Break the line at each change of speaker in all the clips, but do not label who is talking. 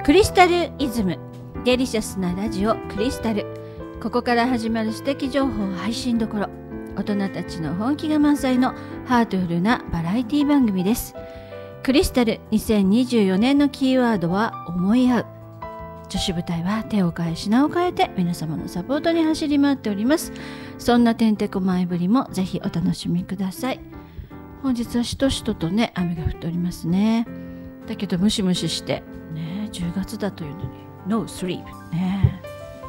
クリスタルイズム、デリシャスなラジオクリスタル。ここから始まる素敵情報配信どころ、大人たちの本気が満載のハートフルなバラエティ番組です。クリスタル2024年のキーワードは思い合う。女子部隊は手を変え品を変えて皆様のサポートに走り回っております。そんなてんてこまいぶりもぜひお楽しみください。本日はしとしととね、雨が降っておりますね。だけどムシムシしてね、10月だというのにノースリープね。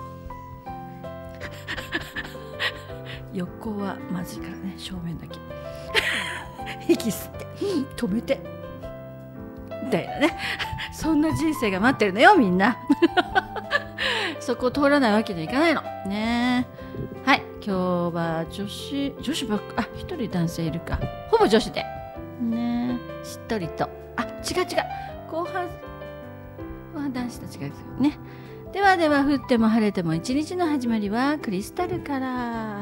横はまずいからね、正面だけ息吸って止めてみたいなね、そんな人生が待ってるのよみんなそこを通らないわけにはいかないのね。はい、今日は女子ばっか、一人男性いるか、ほぼ女子でね、しっとりと、違う後半男子と違うね。では降っても晴れても一日の始まりはクリスタルから。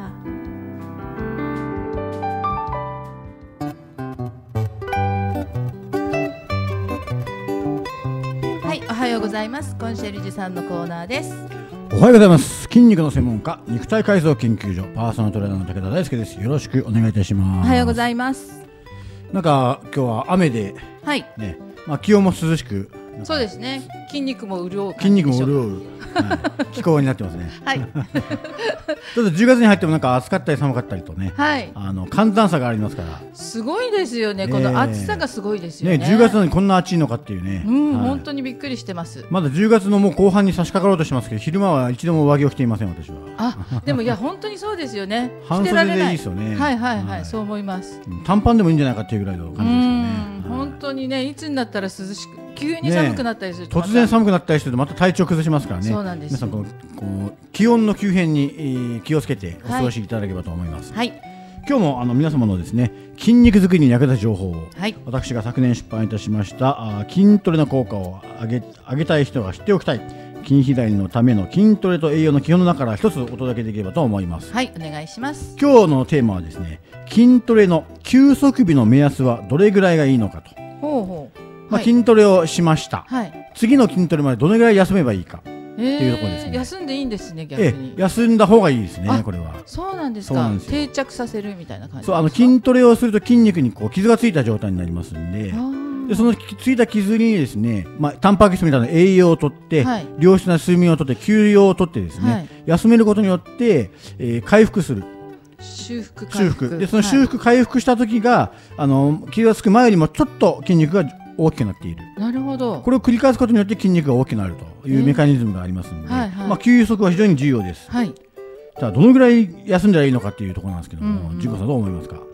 はい、おはようございます。コンシェルジュさんのコーナーです。
おはようございます。筋肉の専門家、肉体改造研究所パーソナルトレーナーの武田大輔です。よろしくお願いいたします。
おはようございます。
なんか今日は雨で、
はい
ね、気温も涼しく、
そうですね。筋肉も潤う
筋肉も潤う、気候になってますね。
はい。
ちょっと10月に入ってもなんか暑かったり寒かったりとね、
はい。
寒暖差がありますから。
すごいですよね。この暑さがすごいですよね。
10月なのにこんな暑いのかっていうね。
本当にびっくりしてます。
まだ10月のもう後半に差し掛かろうとしてますけど、昼間は一度も上着を着ていません私は。
でもいや本当にそうですよね。
半袖でいいですよね。
はい、そう思います。
短パンでもいいんじゃないかっていうぐらいの感じですよね。
本当にね、いつになったら涼しく、急に寒くなったりすると、
突然寒くなったりするとまた体調崩しますからね。
そうなんです。
皆さんこう気温の急変に気をつけてお過ごしいただければと思います。
はい。
今日も皆様のですね、筋肉作りに役立つ情報を、
はい、
私が昨年出版いたしました筋トレの効果を上げたい人が知っておきたい筋肥大のための筋トレと栄養の基本の中から一つお届けできればと思います。
はい、お願いします。
今日のテーマはですね、筋トレの休息日の目安はどれぐらいがいいのかと。筋トレをしました、次の筋トレまでどのぐらい休めばいいかっていうところですね。
休んでいいんですね、逆に。
休んだ方がいいですね、これは。
そうなんですか。定着させるみたいな感じですか。
そう、筋トレをすると筋肉に傷がついた状態になりますんで、そのついた傷にですね、タンパク質みたいな栄養をとって、良質な睡眠をとって、休養をとってですね、休めることによって、回復する。
修復回復
で、その修復回復した時が傷がつく前よりもちょっと筋肉が大きくなっている。
なるほど。
これを繰り返すことによって筋肉が大きくなるというメカニズムがありますので、休息は非常に重要です。ただどのぐらい休んだらいいのかっていうところなんですけども、純子さんどう思いますか。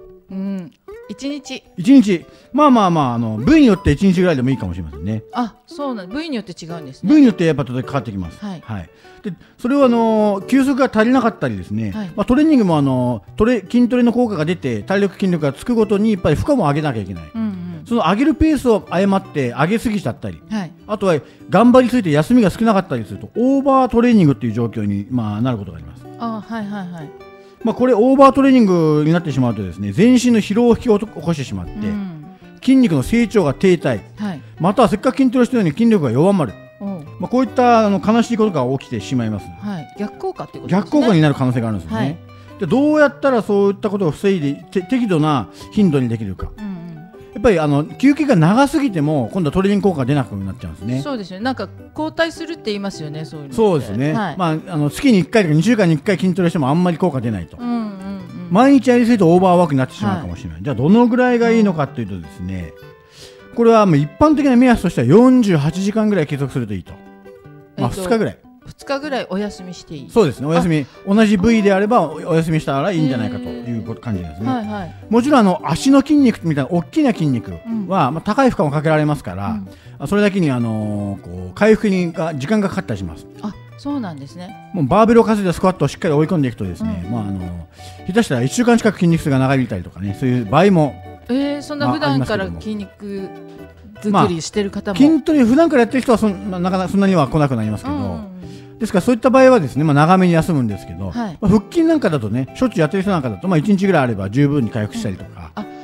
1日
部位によって1日ぐらいでもいいかもしれませんね。
そうなん、部位によって違うんですね。
部位によってやっぱり変わってきます。でそれを休息が足りなかったりですね、トレーニングも筋トレの効果が出て体力筋力がつくごとにやっぱり負荷も上げなきゃいけない。その上げるペースを誤って上げすぎちゃったり、あとは頑張りすぎて休みが少なかったりするとオーバートレーニングっていう状況になることがあります。これオーバートレーニングになってしまうとですね、全身の疲労を引き起こしてしまって、筋肉の成長が停滞、またはせっかく筋トレしてるのに筋力が弱まる、こういった悲しいことが起きてしまいます。
逆効果ってことですね。
逆効果になる可能性があるんですよね。でどうやったらそういったことを防いで適度な頻度にできるか。やっぱり休憩が長すぎても今度はトレーニング効果が出なくなっちゃうんですね。
そうですね。なんか交代するって言いますよね。そういうの。
そうですね。月に1回とか2週間に1回筋トレしてもあんまり効果出ないと。毎日やりすぎるとオーバーワークになってしまうかもしれない。じゃあどのぐらいがいいのかというとですね、これは一般的な目安としては48時間ぐらい継続するといいと。2日ぐらい。
2日ぐらいお休みしていい。
そうですね。お休み、同じ部位であればお休みしたらいいんじゃないかという感じですね。もちろん足の筋肉みたいな大きな筋肉は高い負荷もかけられますから、それだけに回復に時間がかかったりします。
そうなんですね。
もうバーベルを担いだスクワットをしっかり追い込んでいくとですね、下手したら1週間近く筋肉痛が長引いたりとかね、そういう場合も。
そんな普段から筋肉作りしてる方も、
筋トレ普段からやってる人はなかなかそんなには来なくなりますけど、ですからそういった場合はですね、長めに休むんですけど、腹筋なんかだとね、しょっちゅうやってる人なんかだと1日ぐらいあれば十分に回復したりとか、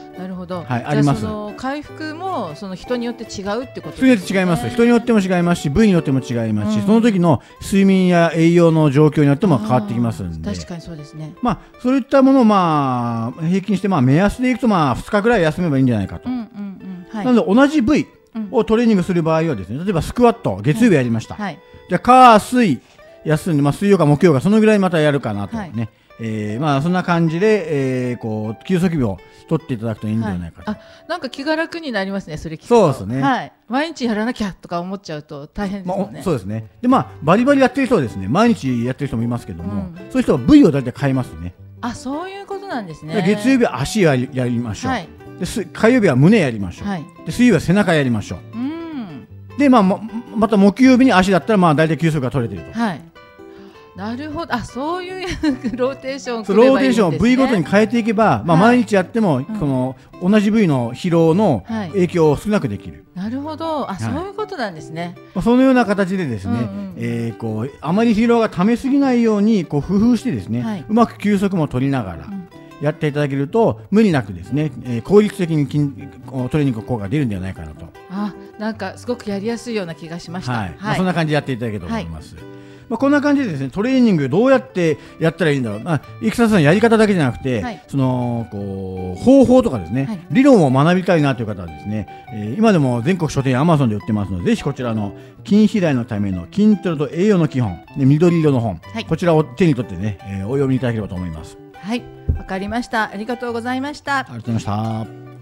ど。
はい、あります。
その回復もその人によって違うってこと
ですね。それで違います。人によっても違いますし、部位によっても違いますし、その時の睡眠や栄養の状況によっても変わってきますんで。
確かにそうですね。
そういったものを平均して目安でいくと2日ぐらい休めばいいんじゃないかと。なので同じ部位をトレーニングする場合はですね、例えばスクワット月曜日やりました。じゃあ火水休んで、水曜か木曜かそのぐらいまたやるかなとね。そんな感じで、休息日を取っていただくといいんじゃないかと。
なんか気が楽になりますね、それ聞くと。
そうですね。
はい。毎日やらなきゃとか思っちゃうと大変ですよね。
そうですね。で、バリバリやってる人はですね、毎日やってる人もいますけども、そういう人は部位を大体変えますね。
そういうことなんですね。
月曜日は足やりましょう。で、火曜日は胸やりましょう。で、水曜日は背中やりましょう。で、また木曜日に足だったら、大体休息が取れてると。
なるほど。そういうローテーションを
ローテーションを部位ごとに変えていけば、毎日やってもこの同じ部位の疲労の影響を少なくできる。
なるほど。そういうことなんですね。
そのような形でですね、あまり疲労がためすぎないように工夫してですね、うまく休息も取りながらやっていただけると無理なくですね、効率的にトレーニング効果が出るんではないかなと。
なんかすごくやりやすいような気がしました。
そんな感じでやっていただければと思います。こんな感じでですね、トレーニングどうやってやったらいいんだろう。生田さんやり方だけじゃなくて、その方法とかですね、理論を学びたいなという方はですね、今でも全国書店 Amazon で売ってますので、ぜひこちらの筋肥大のための筋トレと栄養の基本、緑色の本、こちらを手に取ってね、お読みいただければと思います。
はい、わかりました。ありがとうございました。
ありがとうございました。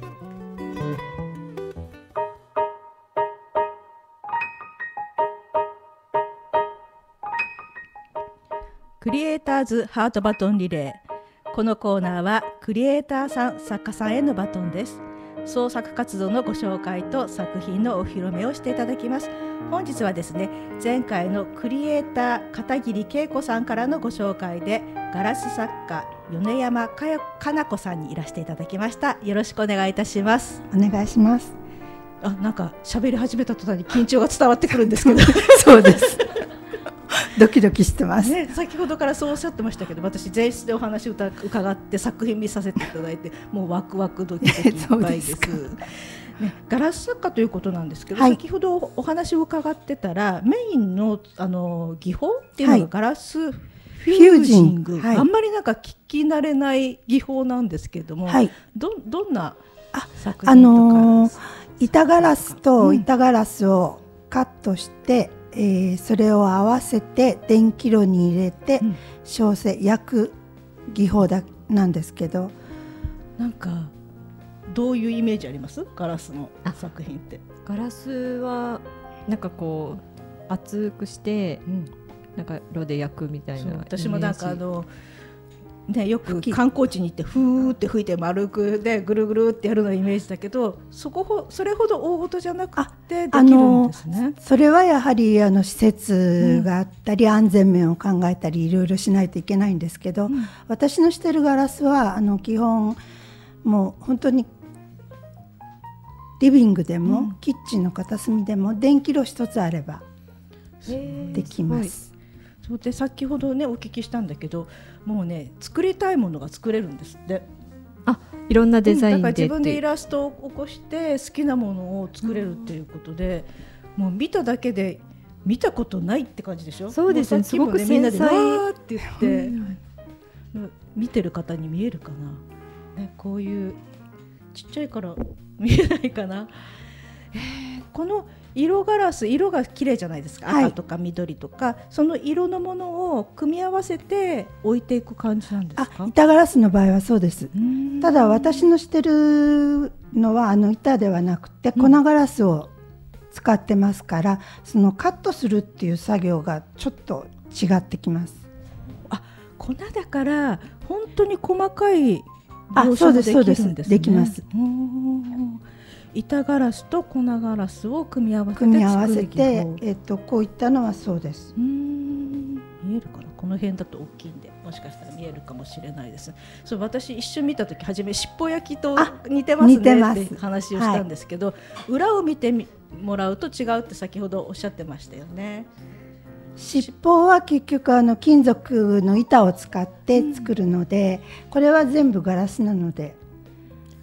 クリエイターズハートバトンリレー。このコーナーはクリエイターさん、作家さんへのバトンです。創作活動のご紹介と作品のお披露目をしていただきます。本日はですね、前回のクリエイター片桐恵子さんからのご紹介でガラス作家米山かな子さんにいらしていただきました。よろしくお願いいたします。
お願いします。
なんか喋り始めた途端に緊張が伝わってくるんですけど
そうですドキドキしてます、
先ほどからそうおっしゃってましたけど、私前室でお話を伺って作品見させていただいて、もうワクワクドキドキいっぱいです。ガラス作家ということなんですけど、先ほどお話を伺ってたらメインの、技法っていうのがガラスフュージング、あんまりなんか聞き慣れない技法なんですけれども、どんな作品とか、
板ガラスと板ガラスをカットして、それを合わせて電気炉に入れて焼成焼く技法なんですけど、
なんかどういうイメージあります？ガラスの作品って。
ガラスはなんかこう厚くして、なんか炉で焼くみたいな。
私もなんかよく観光地に行ってふーって吹いて丸くでぐるぐるってやるのイメージだけど、それほど大事じゃなくてできるんですね。
それはやはり施設があったり、安全面を考えたりいろいろしないといけないんですけど、私のしてるガラスは基本もう本当にリビングでも、キッチンの片隅でも電気炉一つあればできます。
そうで、先ほどねお聞きしたんだけど、もうね作りたいものが作れるんですって。
いろんなデザインで、
だから自分でイラストを起こして好きなものを作れるっていうことで、もう見ただけで見たことないって感じでしょ。
そうですね、すごく
みんなでわーって言って見てる方に見えるかな、こういうちっちゃいから見えないかな。この色ガラス、色が綺麗じゃないですか、赤とか緑とか、その色のものを組み合わせて置いていく感じなんですか？
板ガラスの場合はそうです。ただ私のしてるのは板ではなくて粉ガラスを使ってますから、そのカットするっていう作業がちょっと違ってきます。
粉だから本当に細かい描写もできるんですね。
できます。
板ガラスと粉ガラスを組み合わせて
こういったのはそうです。
見えるかな、この辺だと大きいんでもしかしたら見えるかもしれないです。そう、私一瞬見た時初め尻尾焼きと似てますねって話をしたんですけど、裏を見てもらうと違うって先ほどおっしゃってましたよね。
尻尾は結局金属の板を使って作るので、これは全部ガラスなので、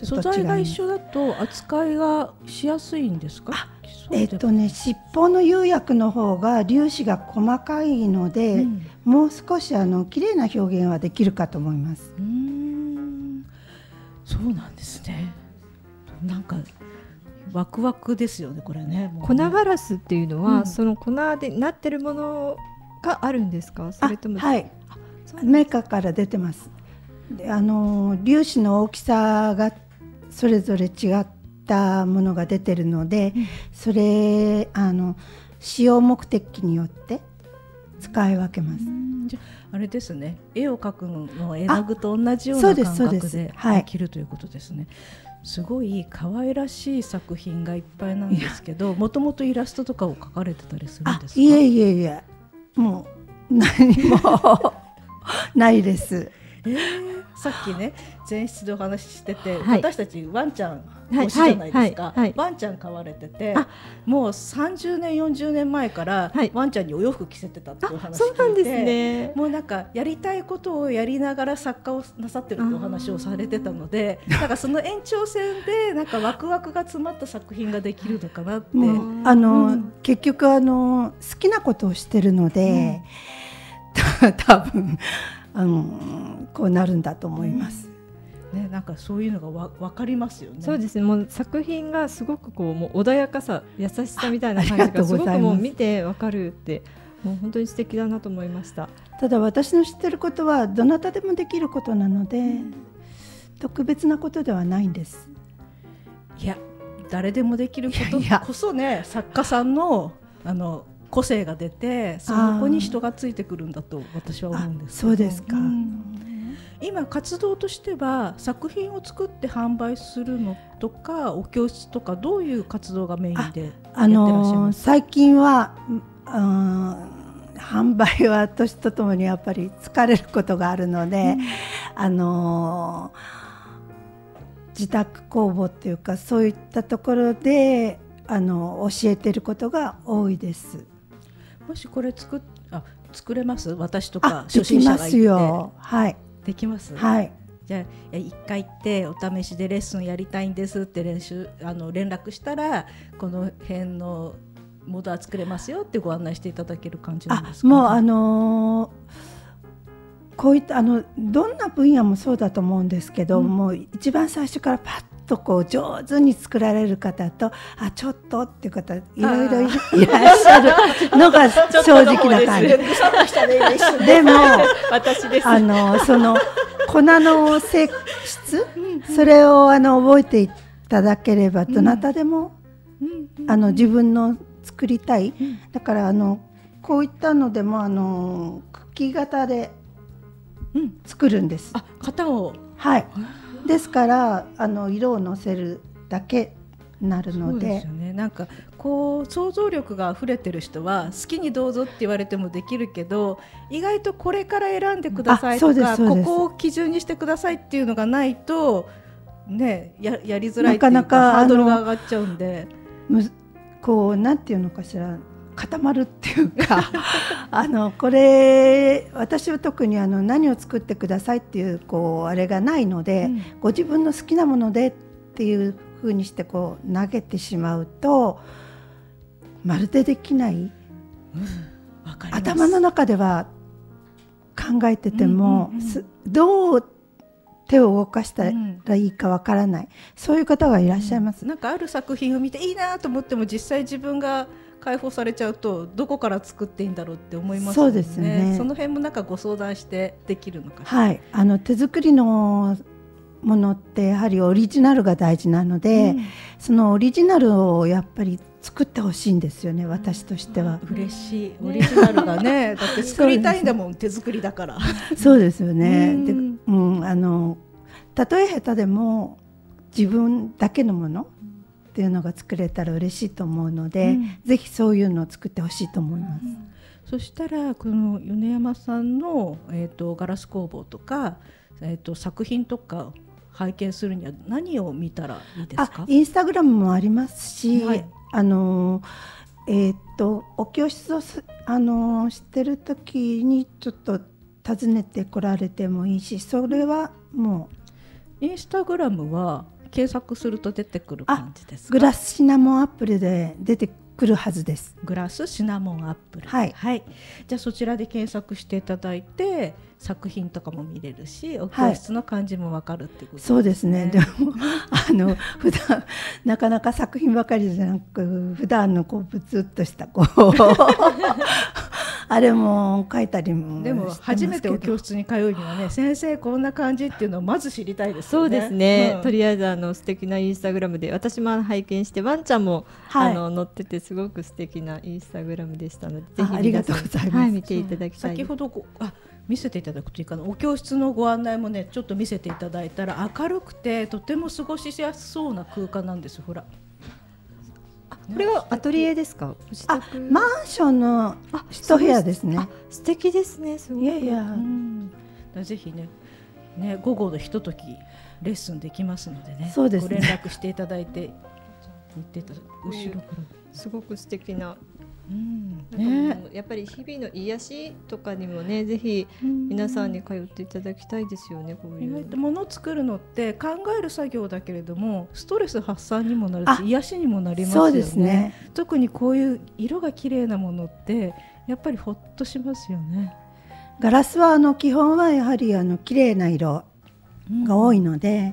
素材が一緒だと扱いがしやすいんですか？
尻尾の釉薬の方が粒子が細かいので、もう少し綺麗な表現はできるかと思います。
そうなんですね。なんかワクワクですよね、これね。
粉ガラスっていうのは、その粉でなってるものがあるんですか？それとも
はい、メーカーから出てます。で粒子の大きさがそれぞれ違ったものが出てるので、それ使用目的によって使い分けます。
じゃあれですね、絵を描くの絵の具と同じような感覚でできるということですね。すごい可愛らしい作品がいっぱいなんですけど、もともとイラストとかを描かれてたりするんですか？
いえ、もう何もないです。
さっきね前室でお話ししてて、私たちワンちゃん推しじゃないですか。ワンちゃん飼われてて、もう30年40年前からワンちゃんにお洋服着せてたっていう話を聞いて、もうなんかやりたいことをやりながら作家をなさってるっていうお話をされてたので、なんかその延長線でなんかワクワクが詰まった作品ができるのかなって。
結局好きなことをしてるので、多分こうなるんだと思います。
なんかそういうのが分かりますよね。
そうですね。もう作品がすごくこうもう穏やかさ、優しさみたいな感じがすごくもう見て分かるって、もう本当に素敵だなと思いました。
ただ私の知ってることはどなたでもできることなので、特別なことではないんです。
いや、誰でもできることこそね、作家さんの個性が出て、そこに人がついてくるんだと私は思うんですけど。
そうですか。
今活動としては作品を作って販売するのとかお教室とか、どういう活動がメインでやってらっしゃいますか？
最近は販売は年とともにやっぱり疲れることがあるので、自宅工房っていうかそういったところで教えてることが多いです。
もしこれ作れます？私とか初心者がいて。
できますよ。はい。
できます。
はい。
じゃあ1回行ってお試しでレッスンやりたいんですって連絡したら、この辺のモードは作れますよってご案内していただける感じなんですか？
もうこういったどんな分野もそうだと思うんですけど、もう一番最初からパッとこう上手に作られる方と、ちょっとっていう方いろいろいらっしゃるのが正直な感じ。でも
私です。
その粉の性質、それを覚えていただければどなたでも自分の作りたい、だからこういったのでもクッキー型で作るんです。
型を、
はい。ですから色をのせるだけなるので。そうですよ
ね。なんかこう想像力が溢れてる人は好きにどうぞって言われてもできるけど、意外とこれから選んでくださいとか、ここを基準にしてくださいっていうのがないとね、やりづらいっていうか、なかなかハードルが上がっちゃうんで、
こうなんていうのかしら、固まるっていうかこれ私は特に何を作ってくださいっていうあれがないので、ご自分の好きなものでっていう風にして投げてしまうとまるでできない、
わかります。
頭の中では考えてても、どう手を動かしたらいいかわからない、そういう方がいらっしゃいます。
なんかある作品を見ていいなと思っても、実際自分が解放されちゃうとどこから作っていいんだろうって思いますよね。
そうですね。
その辺もなんかご相談してできるのかしら。
はい、手作りのものってやはりオリジナルが大事なので、そのオリジナルをやっぱり作ってほしいんですよね、私としては。
嬉しい。オリジナルがねだって作りたいんだもん、手作りだから
そうですよね。で、たとえ下手でも自分だけのものっていうのが作れたら嬉しいと思うので、ぜひそういうのを作ってほしいと思います。
そしたらこの米山さんの、ガラス工房とか、作品とか拝見するには何を見たらいいですか？
インスタグラムもありますし、お教室をしてる時にちょっと訪ねて来られてもいいし、それはも
うインスタグラムは検索すると出てくる感じですか？
グラスシナモンアップルで出てくるはずです。
グラスシナモンアップル、
はい、
はい、じゃあそちらで検索していただいて作品とかも見れるし、お教室の感じもわかるってことですね。
そうですね。でも普段なかなか作品ばかりじゃなく、普段のブツッとしたあれも書いたりも。
でも初めてお教室に通うにはね、先生こんな感じっていうのをまず知りたいですよね。
そうですね、とりあえず素敵なインスタグラムで私も拝見して、ワンちゃんも、載っててすごく素敵なインスタグラムでしたので、ぜひ
ありがとうございます、
見ていただきたい。
先ほど見せていただくといいかな、お教室のご案内もねちょっと見せていただいたら、明るくてとても過ごしやすそうな空間なんです。ほら、
これはアトリエですか？
マンションの一部屋ですね。
素敵ですね。すごい。
いや、
ぜひね午後のひとときレッスンできますのでね、
そうですね、
ご連絡していただいて後ろから
すごく素敵な。やっぱり日々の癒しとかにもね、ぜひ皆さんに通っていただきたいですよね。こういう
ものを作るのって考える作業だけれども、ストレス発散にもなるし癒しにもなりますよね。
そうですね。
特にこういう色が綺麗なものってやっぱりほっとしますよね。
ガラスは基本はやはり綺麗な色が多いので、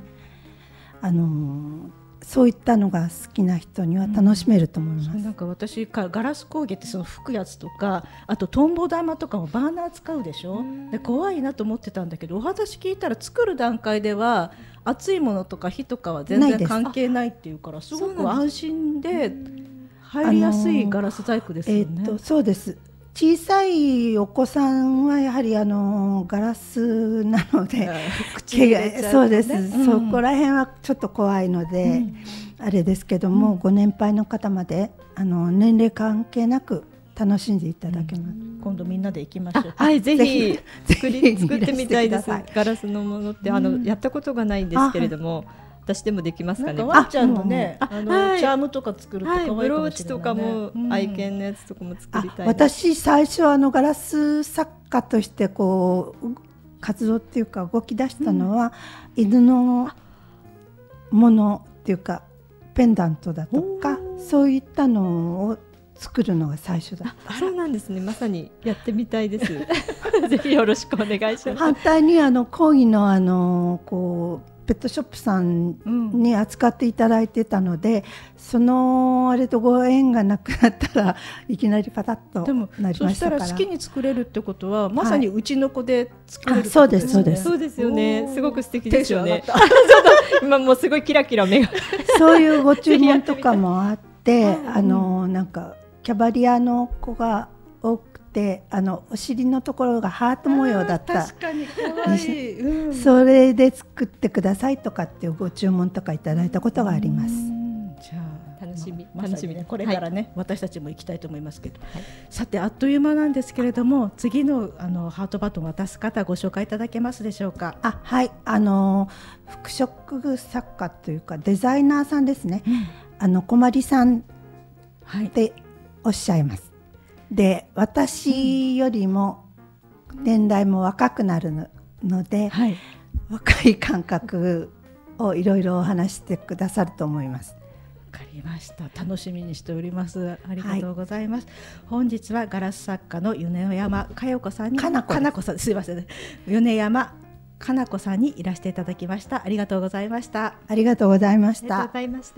そういったのが好きな人には楽しめると思います。
なんか私ガラス工芸って吹くやつとか、あとトンボ玉とかもバーナー使うでしょ。で怖いなと思ってたんだけど、お話聞いたら作る段階では熱いものとか火とかは全然関係ないっていうから、すごく安心で入りやすいガラス細工ですよね。
そうです。小さいお子さんはやはりガラスなので
口に入れちゃうとね、
そうです、そこら辺はちょっと怖いので、あれですけども、ご年配の方まで年齢関係なく楽しんでいただけます。
今度みんなで行きましょう。
はい、ぜひ作ってみたいです。ガラスのものってやったことがないんですけれども、私でもできますかね。
ワンちゃんのね、チャームとか作ると可愛いかもしれないね。
ブローチとかも愛犬のやつとかも作りたい。
私最初ガラス作家として活動っていうか動き出したのは、犬のものっていうかペンダントだとかそういったのを作るのが最初だった。
そうなんですね。まさにやってみたいです。ぜひよろしくお願いします。
反対に講義のペットショップさんに扱っていただいてたので、そのあれとご縁がなくなったらいきなりパタッとなりましたから。
そしたら好きに作れるってことは、まさにうちの子で作れるって
そうで
ことですすね。
そうですよね。すごく素敵ですよね。今もうすごいキラキラ目が
そういうご注文とかもあってなんかキャバリアの子が多くて、お尻のところがハート模様だった。
確かに可愛い、
それで作ってくださいとかっていうご注文とかいただいたことがあります。
じゃあ
楽しみ、
楽しみね。これからね、私たちも行きたいと思いますけど、さてあっという間なんですけれども、次のハートバトンを渡す方ご紹介いただけますでしょうか？
はい、服飾作家というかデザイナーさんですね。こまりさんっておっしゃいます。で、私よりも年代も若くなるので、若い感覚をいろいろお話してくださると思います。
わかりました。楽しみにしております。ありがとうございます。本日はガラス作家の米山佳代子さんに、かなこさん、すいませんね、米山かなこさんにいらしていただきました。ありがとうございました。
ありがとうございました。
ありがとうございました。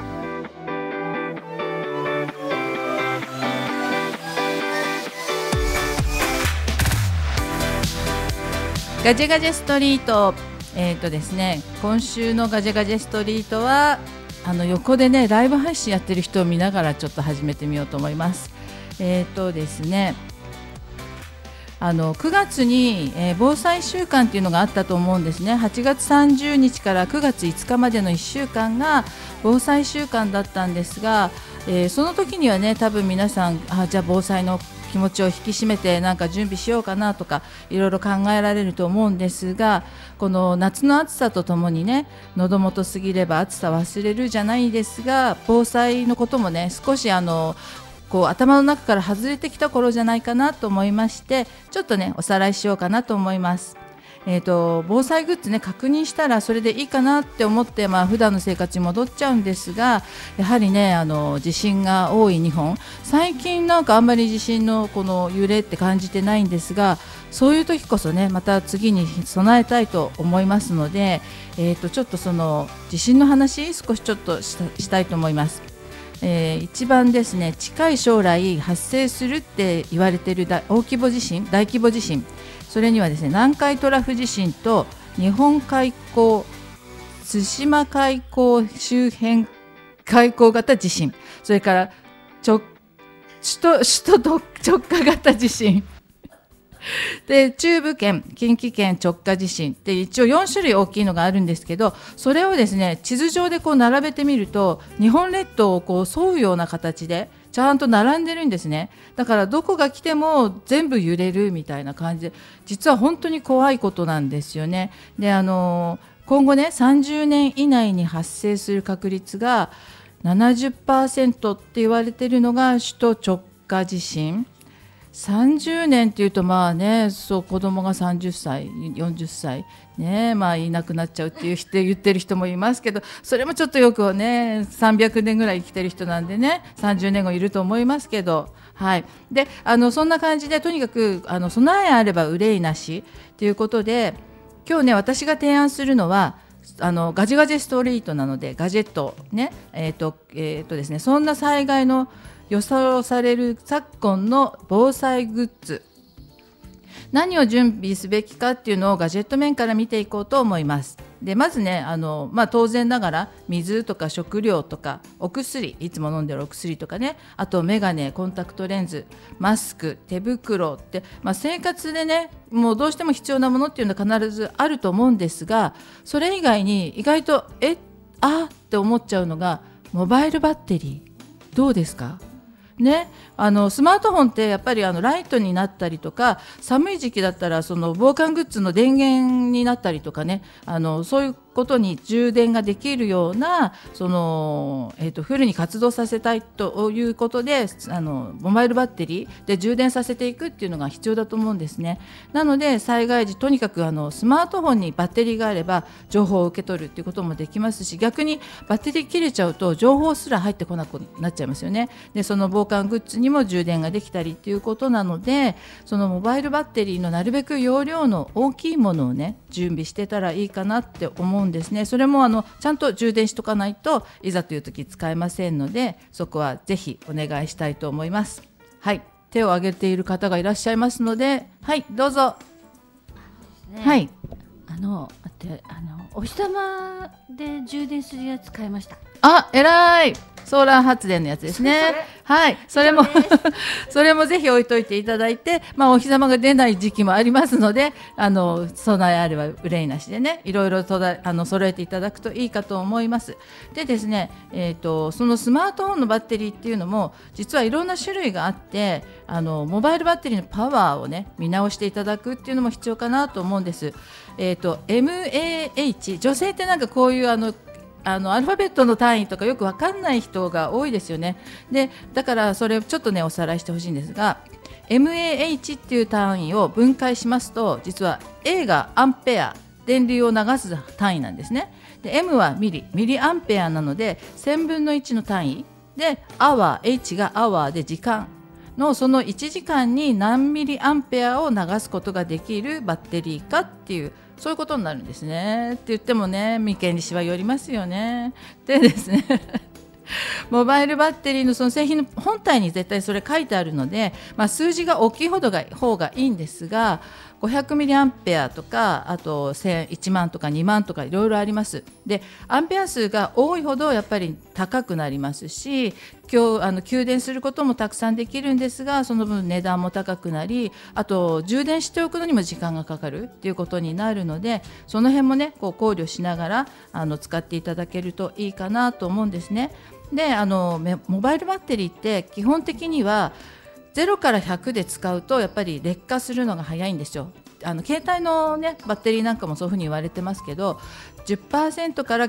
ガジェガジェストリート、ですね、今週のガジェガジェストリートは横でねライブ配信やってる人を見ながらちょっと始めてみようと思います。ですね、9月に、防災週間っていうのがあったと思うんですね。8月30日から9月5日までの1週間が防災週間だったんですが、その時にはね多分皆さんじゃあ防災の気持ちを引き締めてなんか準備しようかなとかいろいろ考えられると思うんですが、この夏の暑さとともにね、喉元過ぎれば暑さ忘れるじゃないですが、防災のこともね少し頭の中から外れてきた頃じゃないかなと思いまして、ちょっとねおさらいしようかなと思います。 防災グッズね確認したらそれでいいかなって思って、普段の生活に戻っちゃうんですが、やはりね地震が多い日本、最近なんかあんまり地震のこの揺れって感じてないんですが、そういう時こそねまた次に備えたいと思いますので、ちょっとその地震の話少しちょっとしたいと思います。一番ですね近い将来発生するって言われている大規模地震、それにはですね南海トラフ地震と日本海溝対馬海溝周辺海溝型地震、それから首都直下型地震で中部圏近畿圏直下地震って一応4種類大きいのがあるんですけど、それをですね地図上でこう並べてみると日本列島をこう沿うような形でちゃんと並んでるんですね。だからどこが来ても全部揺れるみたいな感じで、実は本当に怖いことなんですよね。で今後ね30年以内に発生する確率が 70% って言われているのが首都直下地震。30年っていうとそう子供が30歳40歳ねいなくなっちゃうって言ってる人もいますけど、それもちょっとよくね300年ぐらい生きてる人なんでね30年後いると思いますけど、でそんな感じでとにかく備えあれば憂いなしということで、今日ね私が提案するのはガジガジストリートなのでガジェットねですね、そんな災害の予想される昨今の防災グッズ、何を準備すべきかっていうのをガジェット面から見ていこうと思います。でまずね当然ながら水とか食料とかお薬、いつも飲んでるお薬とかね、あとメガネ、コンタクトレンズ、マスク、手袋って、生活でねもうどうしても必要なものっていうのは必ずあると思うんですが、それ以外に意外とって思っちゃうのがモバイルバッテリー。どうですかね、スマートフォンってやっぱりライトになったりとか、寒い時期だったらその防寒グッズの電源になったりとかね、そういうことに充電ができるようなフルに活動させたいということでモバイルバッテリーで充電させていくっていうのが必要だと思うんですね。なので災害時とにかくスマートフォンにバッテリーがあれば情報を受け取るっていうこともできますし、逆にバッテリー切れちゃうと情報すら入ってこなくなっちゃいますよね。でその防寒グッズにも充電ができたりっていうことなので、そのモバイルバッテリーのなるべく容量の大きいものをね準備してたらいいかなって思うんですね。それもちゃんと充電しとかないといざという時使えませんので、そこはぜひお願いしたいと思います。手を挙げている方がいらっしゃいますので、どうぞ。
お日様で充電するやつ買いました。
偉い。ソーラー発電のやつですね。それもそれもぜひ置いといていただいて、お日様が出ない時期もありますので、備えあれば憂いなしでね、いろいろと揃えていただくといいかと思います。でですね、そのスマートフォンのバッテリーっていうのも実はいろんな種類があって、モバイルバッテリーのパワーをね見直していただくっていうのも必要かなと思うんです。MAH、女性ってなんかこういうアルファベットの単位とかよく分かんない人が多いですよね。でだからそれをちょっとねおさらいしてほしいんですが、 MAH っていう単位を分解しますと、実は A がアンペア、電流を流す単位なんですね。で M はミリアンペアなので1000分の1の単位で、アワー H がアワーで時間のその1時間に何ミリアンペアを流すことができるバッテリーかっていう、そういうことになるんですね。って言ってもね、眉間にしわ寄りますよね。でですねモバイルバッテリーのその製品の本体に絶対それ書いてあるので、数字が大きい方がいいんですが、500ミリアンペアとか、あと1万とか2万とかいろいろあります。でアンペア数が多いほどやっぱり高くなりますし、給電することもたくさんできるんですが、その分値段も高くなり、あと充電しておくのにも時間がかかるっていうことになるので、その辺もね考慮しながら使っていただけるといいかなと思うんですね。でモバイルバッテリーって基本的には0から100で使うとやっぱり劣化するのが早いんですよ。 携帯の、ね、バッテリーなんかもそういうふうに言われてますけど 10% から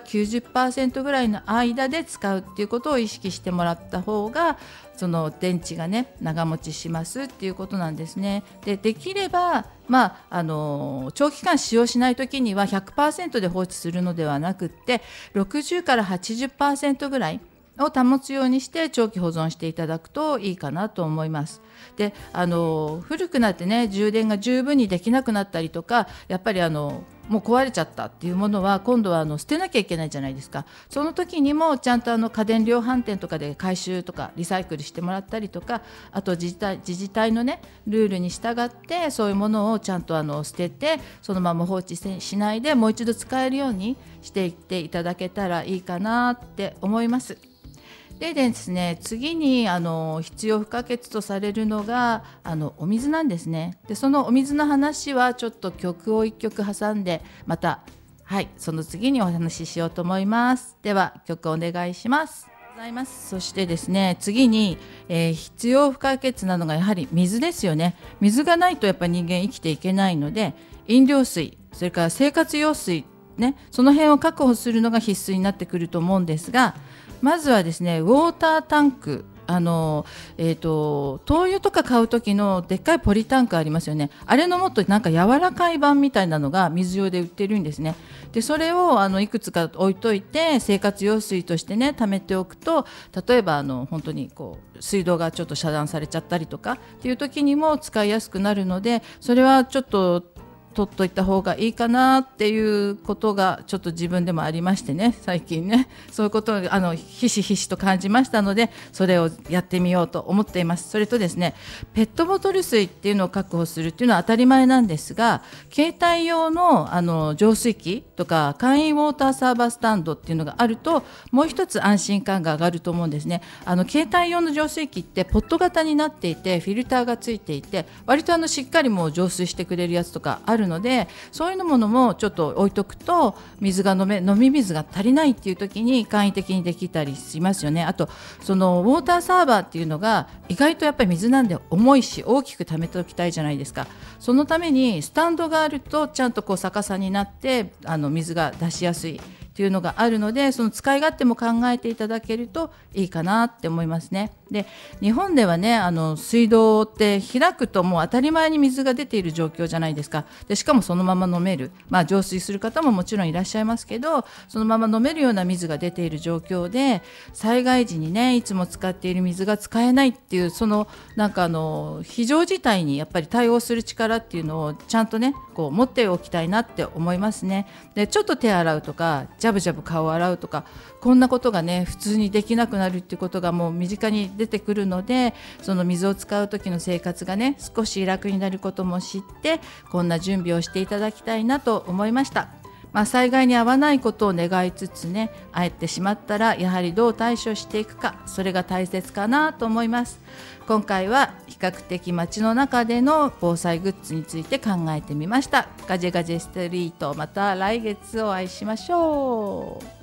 90% ぐらいの間で使うっていうことを意識してもらった方がその電池がね長持ちしますっていうことなんですね。できれば、長期間使用しないときには 100% で放置するのではなくって60から 80% ぐらいを保つようにして長期保存していただくといいかなと思います。で古くなってね充電が十分にできなくなったりとかやっぱりもう壊れちゃったっていうものは今度は捨てなきゃいけないじゃないですか。その時にもちゃんと家電量販店とかで回収とかリサイクルしてもらったりとかあと自治体のねルールに従ってそういうものをちゃんと捨ててそのまま放置しないでもう一度使えるようにしていっていただけたらいいかなって思います。でですね、次に必要不可欠とされるのがお水なんですね。でそのお水の話はちょっと曲を1曲挟んでまたその次にお話ししようと思います。では曲お願いします。そしてですね次に、必要不可欠なのがやはり水ですよね。水がないとやっぱり人間生きていけないので飲料水それから生活用水ねその辺を確保するのが必須になってくると思うんですがまずはですねウォータータンク灯油とか買う時のでっかいポリタンクありますよね。あれのもっとなんか柔らかい版みたいなのが水用で売ってるんですね。でそれをいくつか置いといて生活用水としてね貯めておくと例えば本当に水道がちょっと遮断されちゃったりとかっていう時にも使いやすくなるのでそれはちょっと取っといた方がいいかなっていうことがちょっと自分でもありましてね最近ねそういうことをひしひしと感じましたのでそれをやってみようと思っています。それとですねペットボトル水っていうのを確保するっていうのは当たり前なんですが携帯用の浄水器とか簡易ウォーターサーバースタンドっていうのがあるともう一つ安心感が上がると思うんですね。携帯用の浄水器ってポット型になっていてフィルターがついていて割としっかりもう浄水してくれるやつとかあるのでそういうものもちょっと置いとくと水が飲み水が足りないっていう時に簡易的にできたりしますよね。あとそのウォーターサーバーっていうのが意外とやっぱり水なんで重いし大きく溜めておきたいじゃないですか。そのためにスタンドがあるとちゃんと逆さになって水が出しやすいっていうのがあるのでその使い勝手も考えていただけるといいかなって思いますね。で日本ではね水道って開くともう当たり前に水が出ている状況じゃないですか。でしかもそのまま飲める、浄水する方ももちろんいらっしゃいますけどそのまま飲めるような水が出ている状況で災害時にねいつも使っている水が使えないっていうその非常事態にやっぱり対応する力っていうのをちゃんとね持っておきたいなって思いますね。でちょっと手洗うとかジャブジャブ顔を洗うとかこんなことがね普通にできなくなるっていうことがもう身近に出てくるのでその水を使う時の生活がね少し楽になることも知ってこんな準備をしていただきたいなと思いました。災害に遭わないことを願いつつね会えてしまったらやはりどう対処していくかそれが大切かなと思います。今回は比較的街の中での防災グッズについて考えてみました。ガジェガジェストリートまた来月お会いしましょう。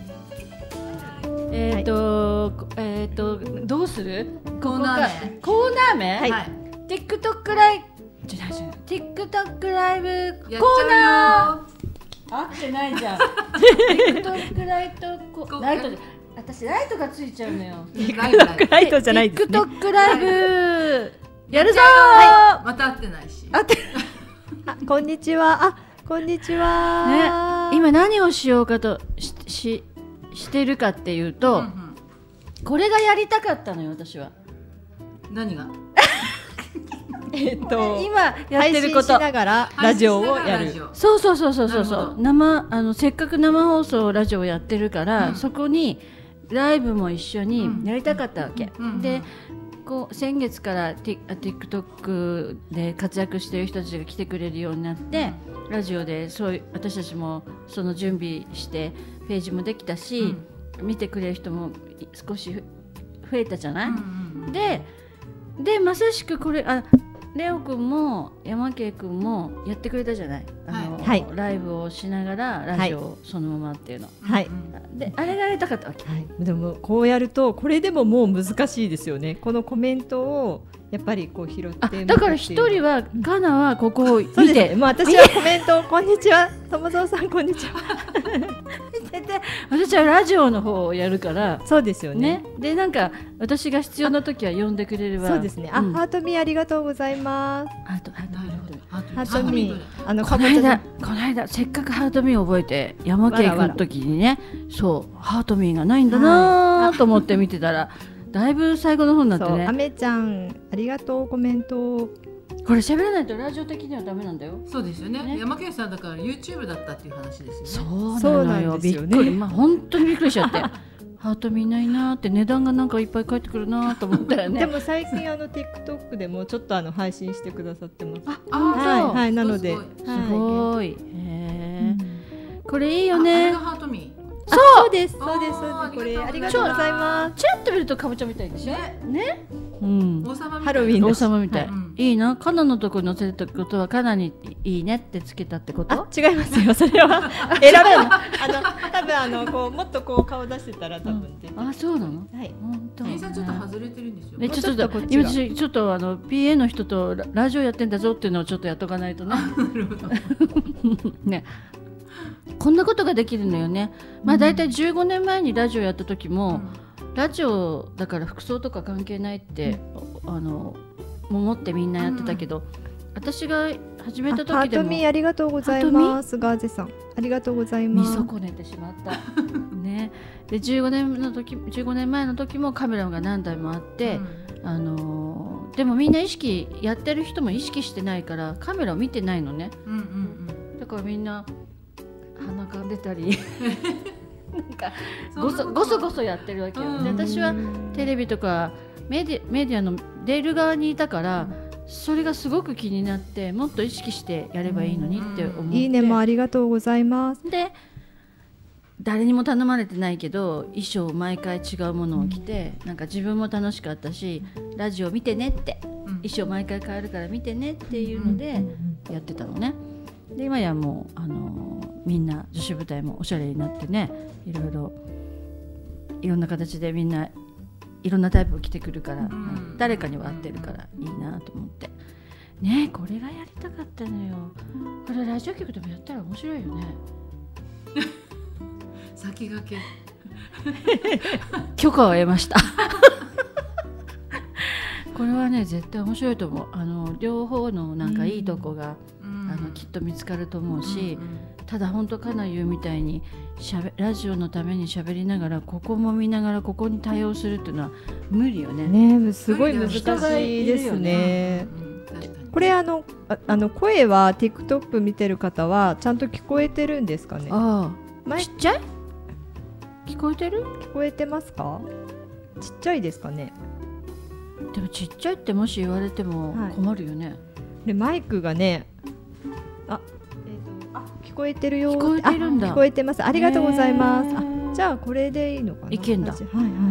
どうする
コーナー名、
はい、TikTok ライブコーナー合ってないじゃんTikTok ライトで私ライトがついちゃうのよ
ライトじゃないですね
TikTok ライブやるぞ
ー、また合ってないし
こんにちはこんにちは、
ね、今何をしようかとしてるかっていうと、これがやりたかったのよ私は。
何が
今やってること
配信しながらラジオをやる。
そうせっかく生放送ラジオをやってるから、そこにライブも一緒にやりたかったわけ、で先月から TikTok で活躍している人たちが来てくれるようになって、ラジオで私たちもその準備してページもできたし、見てくれる人も少し増えたじゃない、でまさしくこれレオ君も山慶君もやってくれたじゃない、 はい、ライブをしながらラジオをそのままっていうの、
はい、
であれがやりたかったわけ、
はい、でもこうやるとこれでももう難しいですよね。このコメントをやっぱりこう拾って
だから一人はカナはここを見て、
もう私はコメントをこんにちは友蔵さんこんにちは
私はラジオの方をやるから。
そうですよ ね。
でなんか私が必要な時は呼んでくれれば。
そうですね。ハートミーありがとうございます。
ハート
ミー
この間せっかくハートミーを覚えて山系行く時にね、そうハートミーがないんだなと思って見てたらだいぶ最後の方になってね。
あめちゃんありがとうコメント。
これ喋らないとラジオ的にはダメなんだよ。
そうですよね。山県さんだから YouTube だったっていう話ですよ
ね。そうなのよ。びっくり。本当にびっくりしちゃって。ハート見ないなって値段がなんかいっぱい返ってくるなと思ったらね。
でも最近TikTok でもちょっと配信してくださってます。
はい、
なので。
すごい。これいいよね。
あれがハートミー。
そうです。これありがとうございます。
ちらっと見るとかぼちゃみたいでしょ。ね。
ハロウィン
王様みたい。いいな。カナのとこに載せたことはカナにいいねってつけたってこと？
違いますよ。それは選べない。多分こうもっとこう顔出してたら多分出て。
あ、そうなの？
はい。
本当。店員さんちょっと外れてるんですよ。
ちょっと今ちょっとPA の人とラジオやってんだぞっていうのをちょっとやっとかないとね。ね。こんなことができるのよね。まあだいたい15年前にラジオやった時も、ラジオだから服装とか関係ないって思ってみんなやってたけど、私が始めた時でも
ハートミーありがとうございます。ガーゼさんありがとうございます。
見損ねてしまったね。で15年前の時もカメラが何台もあって、でもみんなやってる人も意識してないからカメラを見てないのね。だからみんな鼻かんでたりなんかごそごそやってるわけよ。で私はテレビとかメディアの出る側にいたから、それがすごく気になってもっと意識してやればいいのにって思って、
いいねもありがとうございます。
で誰にも頼まれてないけど衣装毎回違うものを着て、なんか自分も楽しかったし、ラジオ見てねって、衣装毎回変えるから見てねっていうのでやってたのね。で今やもうみんな女子部隊もおしゃれになってね、いろんな形でみんないろんなタイプを着てくるから、誰かには合ってるからいいなと思ってね。これがやりたかったのよ。これラジオ局でもやったら面白いよね。
先駆け
許可を得ましたこれはね絶対面白いと思う。両方のなんかいいとこが、きっと見つかると思うし、ただ本当かな言うみたいにラジオのために喋りながらここも見ながらここに対応するっていうのは無理よね。
ね、すごい難しいですね。これ声は TikTok 見てる方はちゃんと聞こえてるんですかね。
ちっちゃい？聞こえてる？
聞こえてますか？ちっちゃいですかね。
でもちっちゃいってもし言われても困るよね。
でマイクがね、聞こえてるよ。
聞こえてるんだ。
聞こえてます。ありがとうございます。じゃあこれでいいのかな。
いけんだ。
ち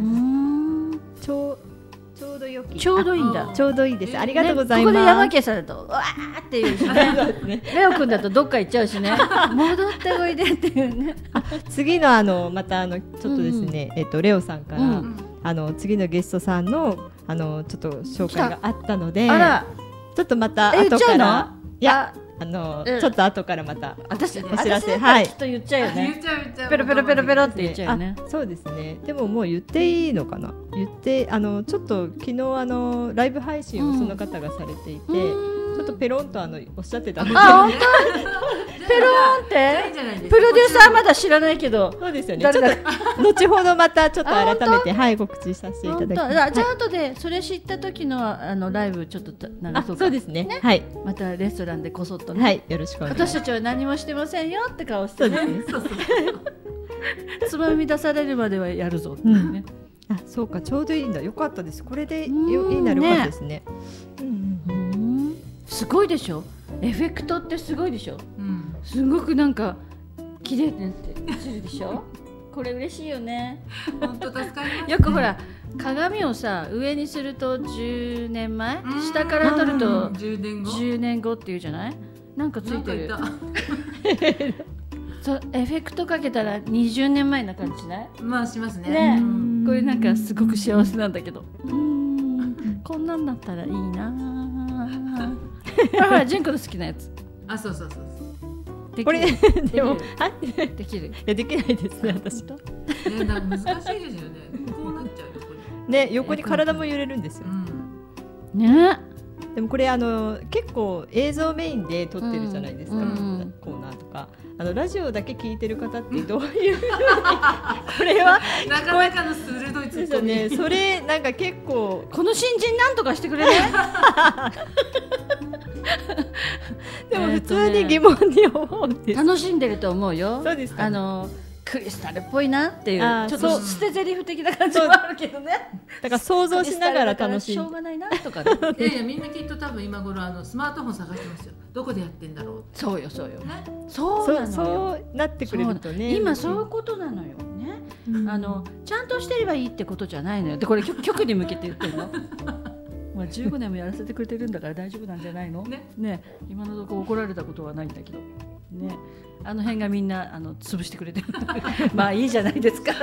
ょうどよき。
ちょうどいいんだ。
ちょうどいいです。ありがとうございます。
ここで山家さんだとわーっていうしね。レオくんだとどっか行っちゃうしね。戻っておいでっていうね。
次のまたちょっとですね、レオさんから次のゲストさんのちょっと紹介があったので、ちょっとまた後から、いやちょっと後からまたお知らせ、はい、
ちょっと言っちゃうよね。ペロペロペロペロって言っちゃうよね。
そうですね。でももう言っていいのかな。言ってちょっと昨日ライブ配信をその方がされていて、ちょっとペロンとおっしゃってたので。
本当？ペロンってプロデューサーまだ知らないけど。
そうですよね。ちょっと後ほどまたちょっと改めてはい告知させていただきます。
じゃあ後でそれ知った時のライブちょっと流そうか。
そうですね。はい。
またレストランでこそっとね。
はい。よろしくお願いします。
私たちは何もしてませんよって顔してね。つまみ出されるまではやるぞってね。
そうか、ちょうどいいんだ。よかったです。これでいいならよかったですね。
すごいでしょ。エフェクトってすごいでしょ。すごくなんか綺麗になって映るでしょ。これ嬉しいよね。
本当助かりますね。
よくほら鏡をさ上にすると10年前、下から撮ると10年後っていうじゃない。なんかついてる。 エフェクトかけたら20年前な感じしない？
まあしますね。
これなんかすごく幸せなんだけど、こんなんだったらいいな。ほら純子の好きなやつ。
あ、そう。
これでも
できる？い
やできないですね私。
なんか難しいですよね。こうなっちゃう横に。
ね、横に体も揺れるんですよ。
ね。
でもこれ結構映像メインで撮ってるじゃないですか、コーナーとか。ラジオだけ聞いてる方ってどういうこれは
なかなかの鋭いツッコミ
ですよね。それなんか結構
この新人なんとかしてくれね。
でも普通に疑問に思うんです。
楽しんでると思うよ。
そうですか。
クリスタルっぽいなっていうちょっと捨て台詞的な感じもあるけどね。
だから想像しながら楽しい。
しょうがないなとか。
いやみんなきっと多分今頃スマートフォン探してますよ。どこでやってんだろう。
そうよ。
そうなってくれるとね。
今そういうことなのよね。ちゃんとしてればいいってことじゃないのよ。でこれ局に向けて言ってるの。まあ15年もやらせてくれてるんだから大丈夫なんじゃないの？ね。今のところ怒られたことはないんだけど。ね。あの辺がみんな潰してくれてる。まあいいじゃないですか。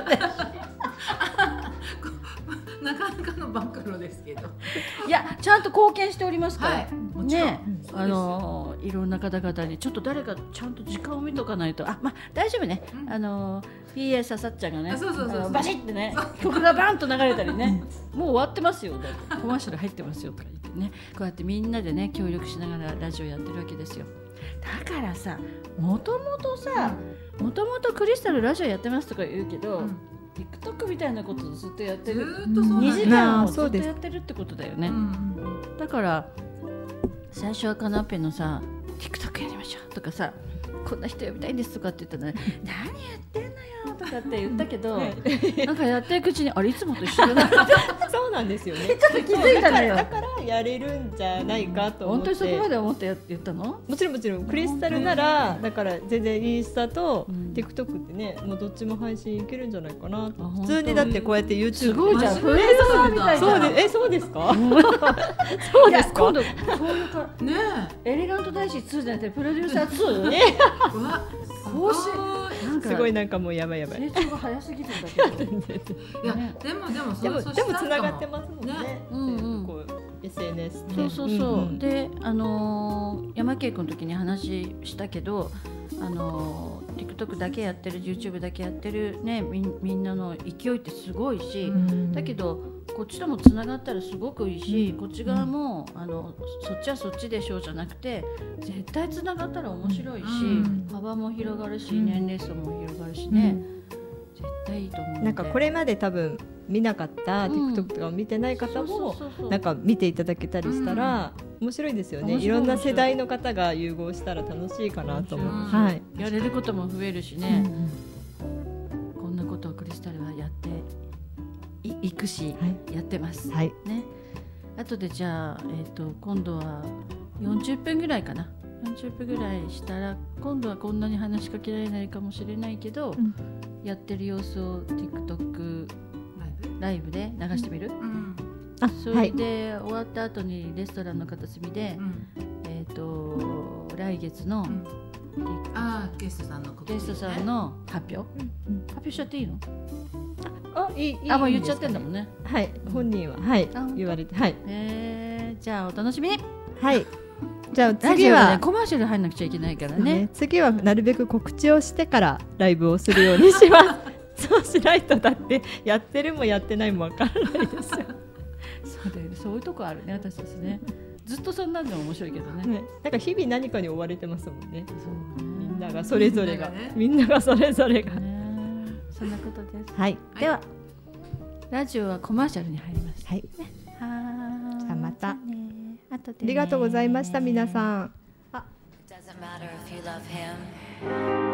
なかなかの暴露ですけど。
いやちゃんと貢献しておりますから。ね、
い
ろんな方々にちょっと誰かちゃんと時間を見とかないと、まあ大丈夫ね。PA ささっちゃんがね、バシッってね、曲がバンと流れたりね、もう終わってますよ。コマーシャル入ってますよとか言ってね、こうやってみんなでね協力しながらラジオやってるわけですよ。だからさ、もともとクリスタルラジオやってますとか言うけど、TikTok みたいなことをずっとやってる、2時間をずっとやってるってことだよね。だから最初はカナッペのさ TikTok やりましょうとかさ、こんな人呼びたいんですとかって言ったら、ね、何やってんのよとかって言ったけどなんかやっていくうちにあれいつもと一緒だな
そうなんですよね。
ちょっと気づいたのよ。
だからやれるんじゃないかと思って。
本当にそこまで思って言ったの？
もちろんクリスタルならだから全然インスタと TikTok ってね、もうどっちも配信いけるんじゃないかなと。普通にだってこうやって YouTube
すごいじゃん。フレーザーみたいな。
そうですか？そうですか？
今度こういうかねエレガント大使2じゃなくてプロデューサー2？
うわ
更新
すごいなんかもうやばい
成長が早すぎるんだけど。
いやでも
つながってますもんね。こう SNS
で。そうで山圭君の時に話したけど、TikTok だけやってる YouTube だけやってるねみんなの勢いってすごいし、だけどこっちともつながったらすごくいいし、こっち側もそっちはそっちでしょうじゃなくて絶対つながったら面白いし、幅も広がるし、年齢層も広がるしね、絶対いいと思う。
なんかこれまで多分見なかった TikTok とかを見てない方もなんか見ていただけたりしたら面白いですよね。いろんな世代の方が融合したら楽しいかなと思う。
やれることも増えるしね、こんなことをクリスタルはやっていくし、やってます、ね。後でじゃあ、今度は40分ぐらいかな、40分ぐらいしたら今度はこんなに話しかけられないかもしれないけど、やってる様子を TikTok ライブで流してみる？それで終わった後にレストランの片隅で、来月の、
ゲストさん
の発表、発表しちゃっていいの？
いい
もう言っちゃってんだもんね。
本人は言われて、
じゃあお楽しみに。
じゃあ次は
コマーシャル入んなくちゃいけないからね。
次はなるべく告知をしてからライブをするようにします。そうしないとだってやってるもやってないもわからないですよ。
そういうとこあるね、私たちね。ずっとそんなんでも面白いけどね。
なんか日々何かに追われてますもんね。みんながそれぞれが、みんながそれぞれが。
そんなことです。ではラジオはコマーシャルに入ります。
じゃあまた。ありがとうございました皆さん。